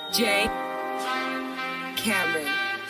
J. Cameron.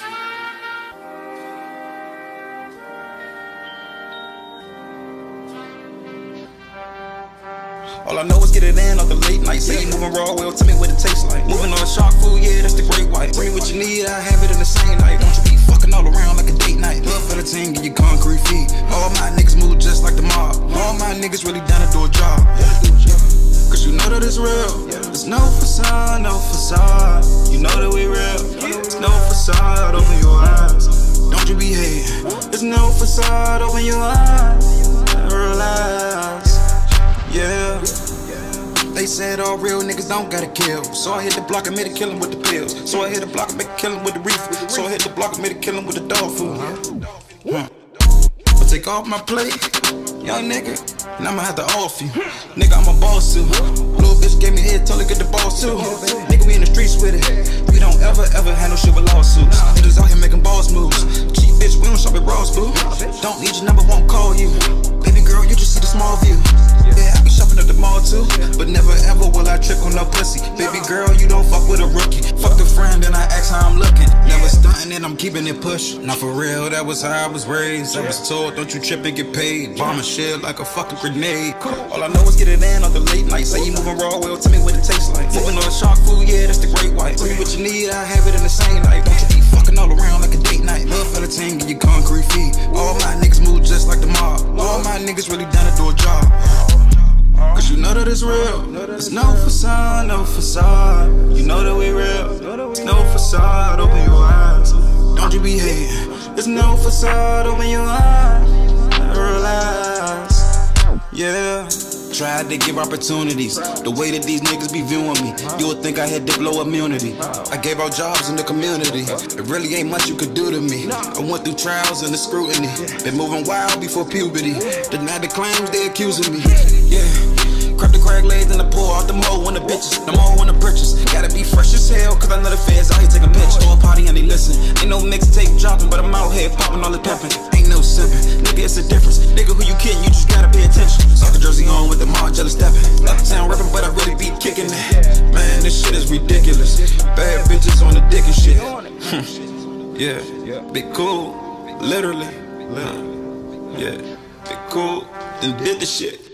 All I know is get it in off the late night. Say you moving raw, well, tell me what it tastes like. Moving on shark food, yeah, that's the great white. Bring what you need, I have it in the same night. Don't you be fucking all around like a date night. Love for the team, give you concrete feet. All my niggas move just like the mob. All my niggas really down to do a job. Cause you know that it's real. There's no facade, no facade. You know that we real. There's no facade, open your eyes. Don't you be hating. There's no facade, open your eyes and realize. Yeah. They said all real niggas don't gotta kill. So I hit the block and made a killing with the pills. So I hit the block and make a killing with the reefer. So I hit the block and made a killing with the dog food. But take off my plate, young nigga, and I'ma have to off you. Nigga, I'm a boss too. Little bitch gave me head, totally get the boss too. Nigga, we in the streets with it. We don't ever handle shit with lawsuits. Niggas out here making boss moves. Cheap bitch, we don't shop at Ross, boo. Don't need your number, won't call you. Baby girl, you just see the small view. Yeah, I be shopping at the mall too, but never ever will I trick on no pussy. Baby girl, you don't fuck with a rookie. Fuck a friend and I ask how I'm looking. Never stunting and I'm keeping it push. Not for real, that was how I was raised. I was told, don't you trip and get paid. Bombing shit like a fucking grenade. All I know is get it in on the late night. Say you moving raw, well, tell me what it tastes like. Moving on shark food, yeah, that's the great white. Tell me what you need, I have it in the same night. Don't you be fucking all around like a date night. Love for the team, give you concrete feet. All my niggas move just like the mob. All my niggas really down to do a job. Cause you know that it's real. There's no facade, no facade. You know that we real. There's no facade, open your eyes. Don't you be hating. There's no facade, open your eyes and realize. Yeah. Tried to give opportunities. The way that these niggas be viewing me, you would think I had Diplo immunity. I gave out jobs in the community. It really ain't much you could do to me. I went through trials and the scrutiny. Been moving wild before puberty. Denied the claims they accusing me. Yeah. Crap the crack legs and I pour out the mo on the bitches. The mo on the britches. Gotta be fresh as hell, cause I know the feds out here taking pictures. Throw a party and they listen. Ain't no mixtape dropping, but I'm out here popping all the pimping. Ain't no simping. Nigga, it's a difference. Nigga, who you kidding? You just gotta pay attention. Soccer jersey on with the Margiela stepping. Uptown rapping, but I really be kicking it. Man, this shit is ridiculous. Bad bitches on the dick and shit. Yeah, big cool, literally. Yeah, big cool, and did the shit.